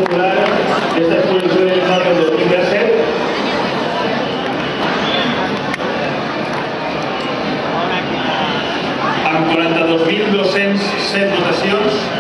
Aquesta exposició de l'Infant del 2017. Amb 42.207 votacions,